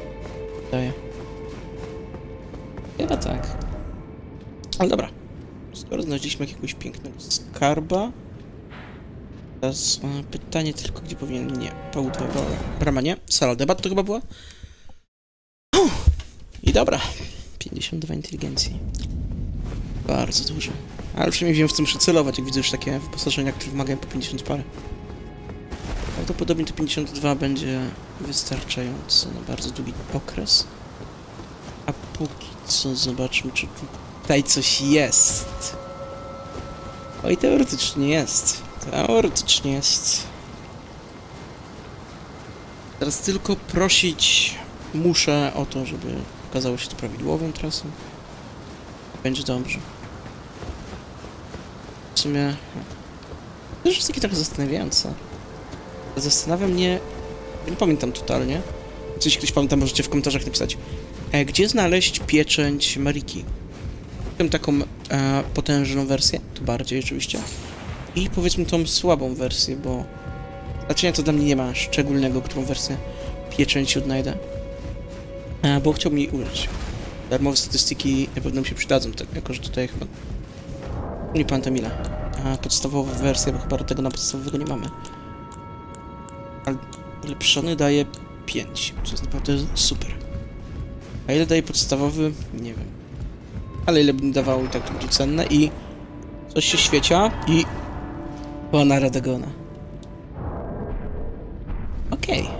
Daję. Chyba tak. Ale dobra. skoro znaleźliśmy jakiegoś pięknego skarba, teraz pytanie tylko, gdzie powinien... Nie, południowa brama nie, sala debat to chyba była. I dobra, 52 inteligencji. Bardzo dużo. Ale przynajmniej wiem, w co muszę celować, jak widzę już takie wyposażenia, które wymagają po 50 parę. Prawdopodobnie to 52 będzie wystarczająco na bardzo długi okres. A póki co zobaczmy, czy tutaj coś jest. Oj, teoretycznie jest. Teoretycznie jest. Teraz tylko prosić muszę o to, żeby okazało się to prawidłową trasą. Będzie dobrze. W sumie... To już jest takie trochę zastanawiające. Zastanawia mnie... Nie pamiętam totalnie. Jeśli ktoś pamięta, możecie w komentarzach napisać. Gdzie znaleźć pieczęć Mariki? Tę taką potężną wersję, to bardziej oczywiście. I powiedzmy tą słabą wersję, bo... Znaczenia to dla mnie nie ma szczególnego, którą wersję pieczęci odnajdę. Bo chciałbym jej użyć. Darmowe statystyki na pewno mi się przydadzą, tak, jako że tutaj chyba... Nie pamiętam ile. Podstawowa wersja, bo chyba do tego na podstawowego nie mamy. Ale ulepszony daje 5, co jest naprawdę super. A ile daje podstawowy? Nie wiem. Ale ile by mi dawało i tak to będzie cenne i... Coś się świecia i... Pana Radagona. Okej.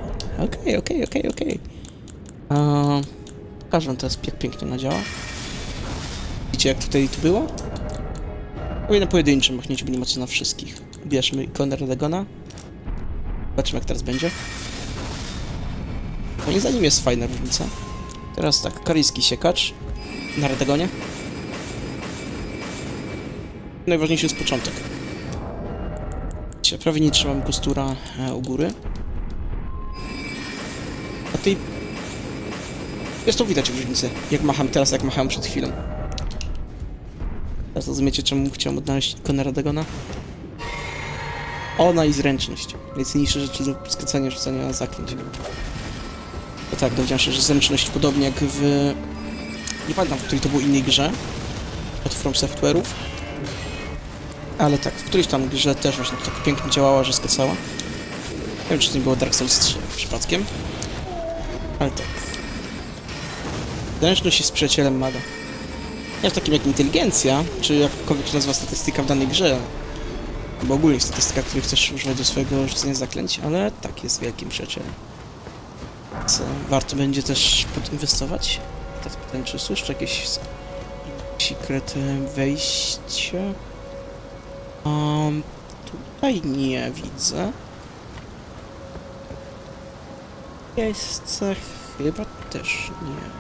Pokażę wam teraz, jak pięknie ona działa. Widzicie, jak tutaj to było? Mówię na pojedynczym machnięciu, bo nie ma co na wszystkich. Bierzmy ikonę Radagona. Zobaczymy, jak teraz będzie. Moim zdaniem jest fajna różnica. Teraz tak, karyjski siekacz na Radagonie. Najważniejszy jest początek. Dzisiaj prawie nie trzymam kostura u góry. A tej... Jest to widać różnicę, jak macham teraz, jak machałem przed chwilą. Teraz rozumiecie, czemu chciałem odnaleźć ikonę Radagona? Ona i zręczność. Najcenniejsze rzeczy do skracania, rzucania zaklęć. No tak, dowiedziałem się, że zręczność podobnie jak w... Nie pamiętam, w której to było innej grze. Od From Software'ów. Ale tak, w którejś tam grze też właśnie to tak pięknie działała, że skacała. Nie wiem, czy to nie było Dark Souls 3 przypadkiem. Ale tak. Zręczność jest przyjacielem maga. Nie w takim jak inteligencja, czy jakkolwiek się nazywa statystyka w danej grze. Bo ogólnie statystyka, której chcesz używać do swojego rzucenia zaklęć, ale tak, jest wielkim przyjacielem. Co warto będzie też podinwestować. Teraz pytanie, czy są jeszcze jakieś sekrety wejścia? Tutaj nie widzę. Jest chyba też nie.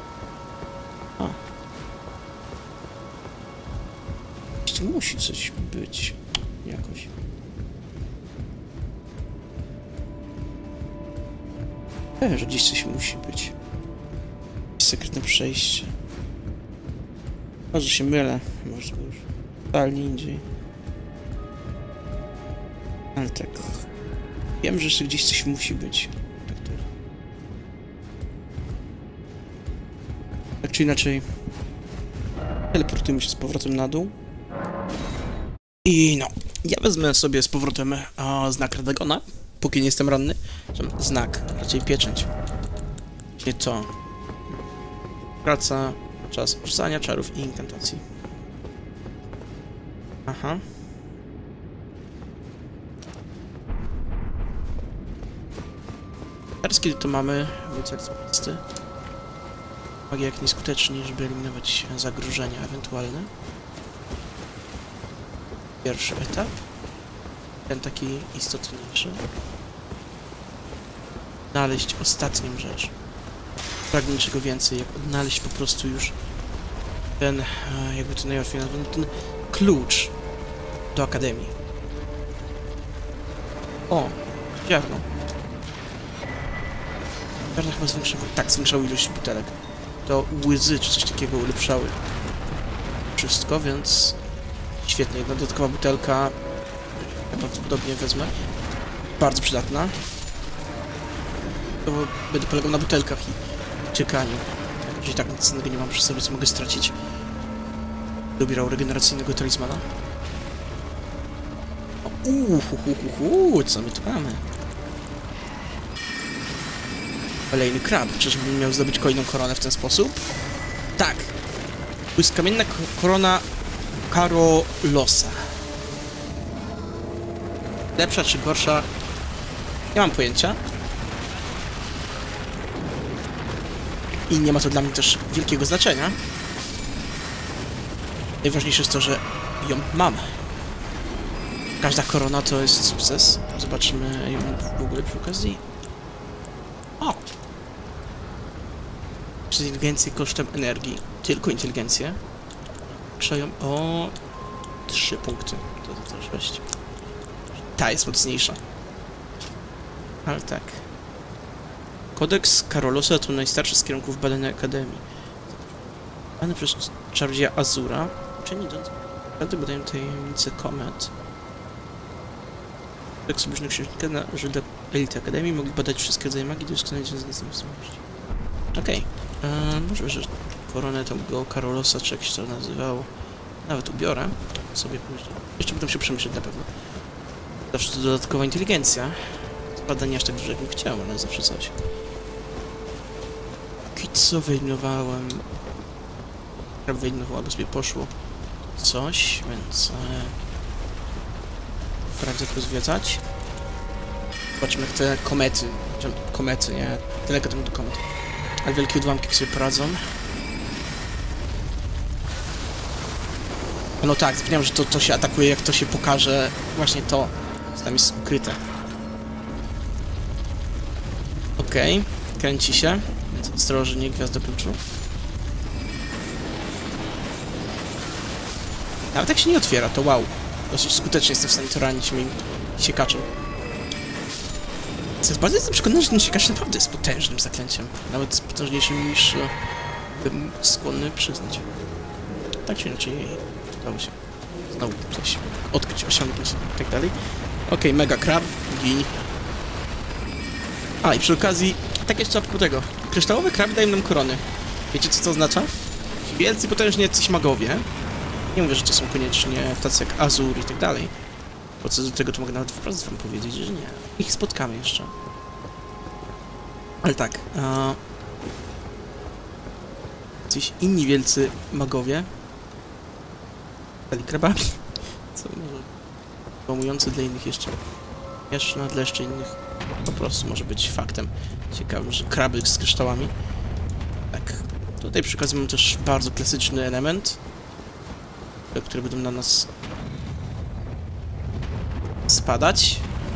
Musi coś być jakoś. Że gdzieś coś musi być. Sekretne przejście. Może się mylę. Może to już totalnie indziej. Ale tak. Wiem, że jeszcze gdzieś coś musi być. Tak czy inaczej. Teleportujemy się z powrotem na dół. I no, ja wezmę sobie z powrotem znak Radagona, póki nie jestem ranny. Znak, raczej pieczęć. Nie to. Praca, czas rzucania czarów i inkantacji. Aha. Teraz kiedy to mamy, listy. Magia jak nieskuteczni, żeby eliminować zagrożenia ewentualne. Pierwszy etap. Ten taki istotniejszy. Znaleźć ostatnią rzecz. Pragnę niczego więcej, jak odnaleźć po prostu już ten, jakby to najłatwiej nazwać, ten klucz do Akademii. O, ziarno. Ziarno chyba zwiększały, tak, zwiększały ilość butelek. To łzy czy coś takiego ulepszały wszystko, więc świetnie. Jedna dodatkowa butelka prawdopodobnie wezmę. Bardzo przydatna. To będę polegał na butelkach i uciekaniu. Jeżeli tak nic innego nie mam przy sobie, co mogę stracić. dobierał regeneracyjnego talizmana. Co my tu mamy? Kolejny krab. Czyżbym miał zdobyć kolejną koronę w ten sposób? Tak. Błyskamienna korona Carolosa. Lepsza czy gorsza? Nie mam pojęcia. I nie ma to dla mnie też wielkiego znaczenia. Najważniejsze jest to, że ją mam. Każda korona to jest sukces. Zobaczymy ją w ogóle przy okazji. O! Inteligencję kosztem energii. Tylko inteligencję. Przeją o 3 punkty. To też weź. Ta jest mocniejsza. Ale tak. Kodeks Carolosa to najstarszy z kierunków badań Akademii. Badany przez czarodzieja Azura. Uczeni idący badają tajemnice komet. Kodeks obróżnych księżnika na rzecz elity Akademii mogli badać wszystkie rodzaje magii do doskonalenia z niesamowitości. Okej. Może, że koronę tego Carolosa, czy jakś to nazywało. Nawet ubiorę sobie później. Jeszcze będę się przemyśleć na pewno. Zawsze to dodatkowa inteligencja. Spada nie aż tak dużo, jak bym chciał, ale zawsze coś. Co wyeliminowałem? Wyeliminowałem, bo sobie poszło coś, więc... Sprawdzę to zwiedzać. Zobaczmy, jak te komety... Komety, nie? Daleko tam do komet. Ale wielkie odłamki jak sobie poradzą. No tak, zapomniałem, że to się atakuje, jak to się pokaże. Właśnie to, co tam jest ukryte. Okej, kręci się. Więc ostrożnie, gwiazda kluczu. Nawet jak się nie otwiera, to wow. Dosyć skutecznie jestem w stanie to ranić moim siekaczem. Bardzo jestem przekonany, że ten siekacz naprawdę jest potężnym zaklęciem. Nawet potężniejszym niż bym skłonny przyznać. Tak czy inaczej, udało się znowu coś odkryć, osiągnąć i tak dalej. Okej, mega krab, gin. A, i przy okazji, tak jeszcze a propos tego. Kryształowe kraby dają nam korony. Wiecie, co to oznacza? Wielcy, potężni jacyś magowie. Nie mówię, że to są koniecznie tacy jak Azur i tak dalej. Bo co do tego, to mogę nawet wprost wam powiedzieć, że nie. Ich spotkamy jeszcze. Ale tak, jacyś inni wielcy magowie stali krabami. Co może pomujące dla innych jeszcze. No, dla jeszcze innych po prostu może być faktem ciekawym, że kraby z kryształami. Tak, tutaj przy okazji mamy też bardzo klasyczny element, które będą na nas spadać.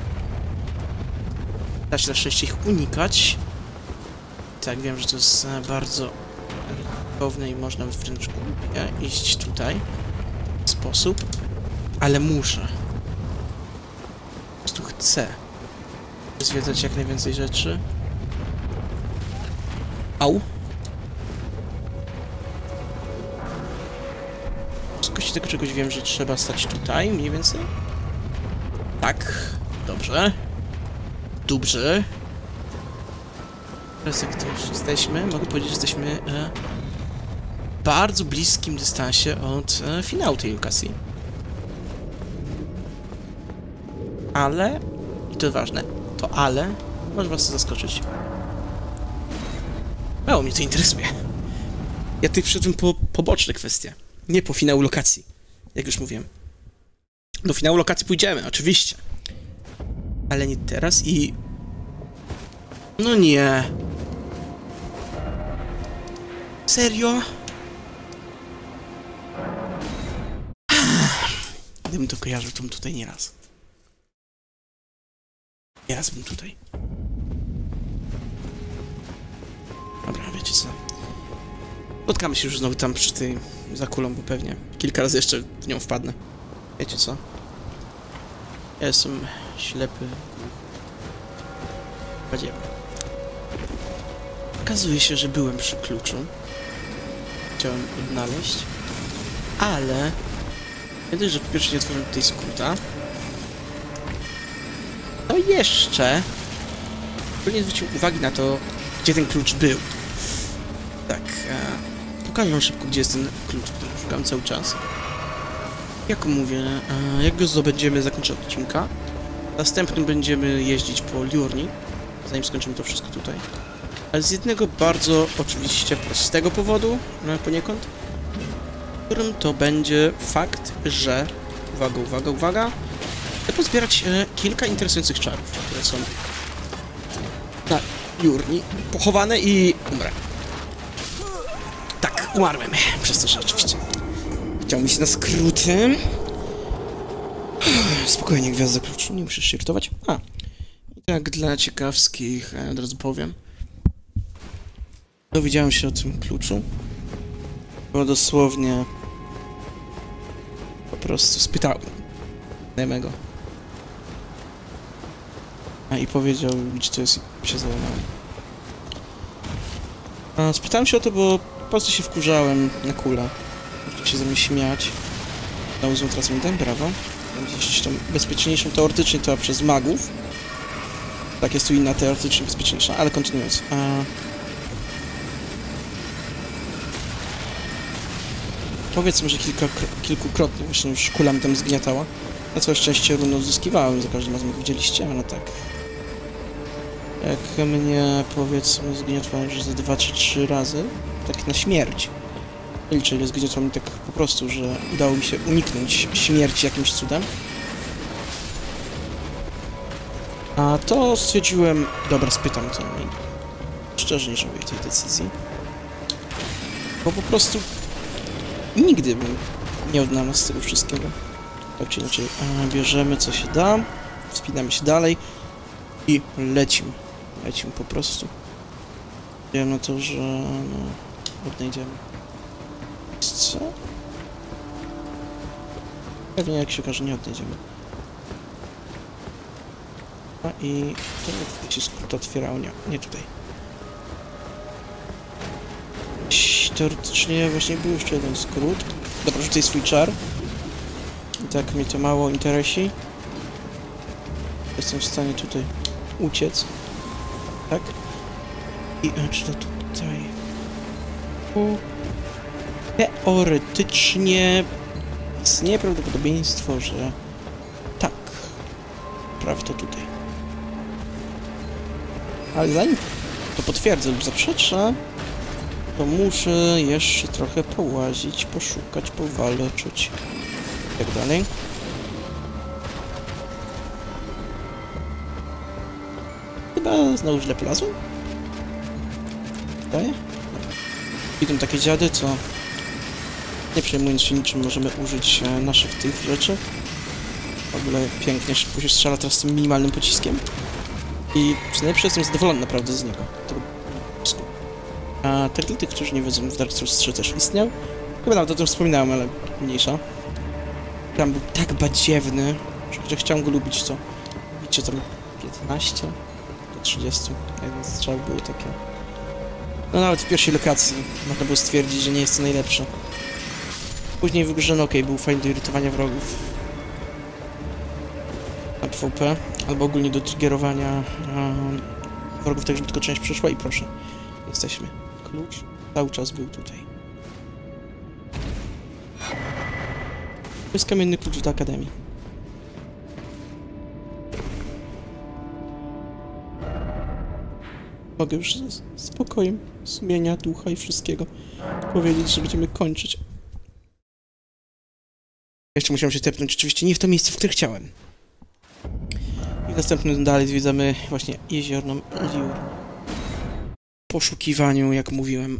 Da się na szczęście ich unikać. Tak, wiem, że to jest bardzo ryzykowne i można wręcz głupie iść tutaj w sposób, ale muszę. Po prostu chcę zwiedzać jak najwięcej rzeczy. Au! Z kości tego czegoś wiem, że trzeba stać tutaj, mniej więcej. Tak, dobrze. Dobrze. Teraz jak to już jesteśmy, mogę powiedzieć, że jesteśmy w bardzo bliskim dystansie od finału tej lokacji. Ale, i to ważne, to ale może was zaskoczyć. Mało mnie to interesuje. Ja tutaj przyszedłem po poboczne kwestie, nie po finału lokacji, jak już mówiłem. Do finału lokacji pójdziemy, oczywiście. Ale nie teraz i... No nie. Serio? Gdybym to kojarzył, to bym tutaj nieraz. Nieraz bym tutaj. Dobra, wiecie co? Spotkamy się już znowu tam przy tej za kulą, bo pewnie kilka razy jeszcze w nią wpadnę. Wiecie co? Ja jestem ślepy. Podziemny. Okazuje się, że byłem przy kluczu. Chciałem odnaleźć. Ale... Nie dość, że po pierwsze nie otworzyłem tutaj skróta. To jeszcze... Nie zwrócił uwagi na to, gdzie ten klucz był. Tak, pokażę wam szybko, gdzie jest ten klucz, który szukam cały czas. Jak mówię, jak go zdobędziemy, zakończę odcinka. Następnym będziemy jeździć po Liurni, zanim skończymy to wszystko tutaj. Ale z jednego bardzo oczywiście prostego powodu, poniekąd, którym to będzie fakt, że, uwaga, chcę pozbierać kilka interesujących czarów, które są na Liurni pochowane i umrę. Tak, umarłem przez to, że oczywiście chciał mi się na skróty. Spokojnie, gwiazda kluczu, nie musisz się irrytować. I tak dla ciekawskich od razu powiem. Dowiedziałem się o tym kluczu. Bo dosłownie po prostu spytałem znajomego. I powiedział mi, czy to jest, i się załamałem. Spytałem się o to, bo po prostu się wkurzałem na kulę. Możecie się ze mnie śmiać. Na uzą transcendentem, brawo. Gdzieś tam bezpieczniejszą teoretycznie to przez magów. Tak, jest tu inna teoretycznie bezpieczniejsza, ale kontynuując. Powiedzmy, że kilkukrotnie właśnie już kula mi tam zgniatała. Na całe szczęście runo odzyskiwałem za każdym razem, jak widzieliście, ale tak. Jak mnie, powiedzmy, zgniotła już za 2 czy 3 razy, tak na śmierć. Nie liczę, ile zgniotła mi tak po prostu, że udało mi się uniknąć śmierci jakimś cudem. A to stwierdziłem, dobra, spytam to i szczerze nie żałuję tej decyzji. Bo po prostu nigdy bym nie odnalazł z tego wszystkiego. Tak czy inaczej, bierzemy co się da, wspinamy się dalej i lecimy. Lecimy po prostu. Wiem na to, że no, odnajdziemy. Co? Pewnie jak się okaże, nie odnajdziemy. I to się skrót otwierał, nie tutaj. Teoretycznie właśnie był jeszcze jeden skrót. Dobra, rzucaj swój czar. I tak mnie to mało interesi. Jestem w stanie tutaj uciec. Tak? I czy to tutaj... Teoretycznie istnieje prawdopodobieństwo, że tak. Prawie to tutaj. Ale zanim to potwierdzę lub zaprzeczę, to muszę jeszcze trochę połazić, poszukać, powalczyć i tak dalej. Chyba znowu źle polazłem? Wydaje? Idą takie dziady, co nie przejmując się niczym możemy użyć naszych tych rzeczy. W ogóle pięknie, szybko się strzela teraz z tym minimalnym pociskiem. I przynajmniej jestem zadowolony naprawdę z niego. A tak dla tych, którzy nie wiedzą, w Dark Souls 3 też istniał. Chyba nawet o tym wspominałem, ale mniejsza. Tam był tak badziewny, że chciałem go lubić, co widzicie tam 15 do 30. Jeden strzał były takie. No nawet w pierwszej lokacji można było stwierdzić, że nie jest to najlepsze. Później w grze, no okej, był fajny do irytowania wrogów. Na PvP, albo ogólnie do triggerowania wrogów, tak żeby tylko część przeszła i proszę. Jesteśmy. Klucz cały czas był tutaj. To jest kamienny klucz do Akademii. Mogę już z spokojem sumienia, ducha i wszystkiego powiedzieć, że będziemy kończyć. Jeszcze musiałem się tepnąć, oczywiście nie w to miejsce, w które chciałem. I w następnym dalej zwiedzamy właśnie jeziorną Liurnię. Poszukiwaniu, jak mówiłem,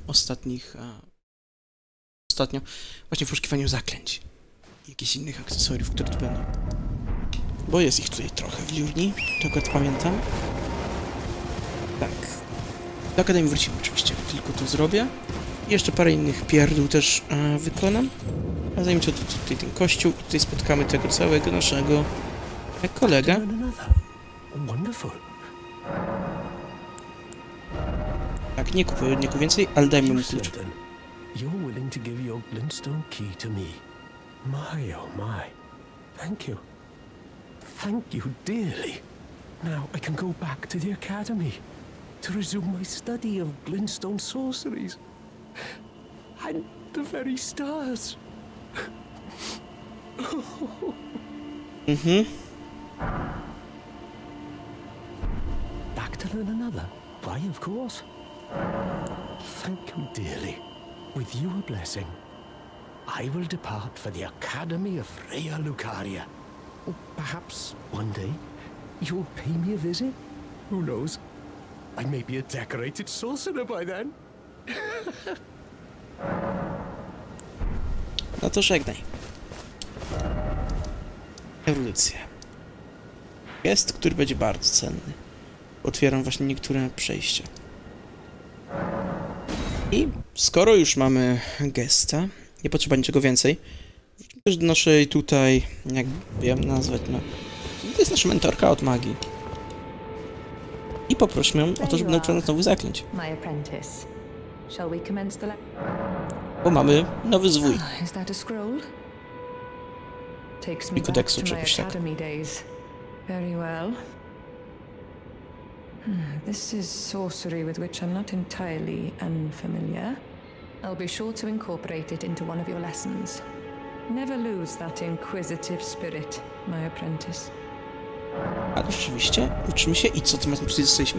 ostatnio, właśnie w poszukiwaniu zaklęć i jakichś innych akcesoriów, które tu będą. Bo jest ich tutaj trochę w Liurni, to akurat pamiętam. Tak. Do Akademii wrócimy oczywiście, tylko to zrobię. I jeszcze parę innych pierdół też wykonam. A zanim to tutaj ten kościół, tutaj spotkamy tego całego naszego kolegę. Tak, nie kup więcej, ale dajmy mu klucz. You're willing to give your glintstone key to me. My, oh my. Thank you. Thank you dearly. Now I can go back to the academy to resume my study of glintstone sorceries. and the very stars. Back to learn another? Why, of course. Thank you dearly. With your blessing, I will depart for the Academy of Rhea Lucaria. Or perhaps one day you'll pay me a visit? Who knows? I may be a decorated sorcerer by then. No to żegnaj. Ewolucja. Jest, który będzie bardzo cenny. Otwieram właśnie niektóre przejścia. I skoro już mamy gesta, nie potrzeba niczego więcej, wróćmy też do naszej tutaj, jakby ją nazwać, no... To jest nasza mentorka od magii. I poprośmy ją o to, żeby nauczyła nas nowych zaklęć. Bo mamy nowy zwój. I kodeksu czegoś tak. Very well. This is sorcery with which I'm not entirely unfamiliar. I'll be sure to incorporate it into one of your lessons. Never lose that inquisitive spirit, my apprentice. A rzeczywiście, uczymy się. I co tym razem tutaj zostaliśmy?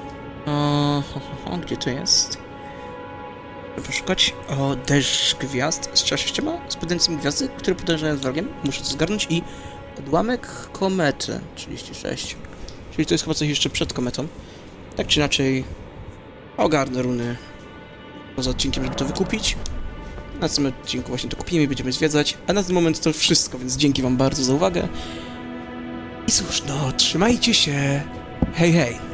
Gdzie to jest? Trzeba szukać. O, deszcz gwiazd z 6 spędającym gwiazdy, które podążają z wrogiem. Muszę to zgarnąć i odłamek komety 36. Czyli to jest chyba coś jeszcze przed kometą. Tak czy inaczej ogarnę runy poza odcinkiem, żeby to wykupić. Na następnym odcinku właśnie to kupimy i będziemy zwiedzać. A na ten moment to wszystko, więc dzięki wam bardzo za uwagę. I cóż, no, trzymajcie się. Hej, hej.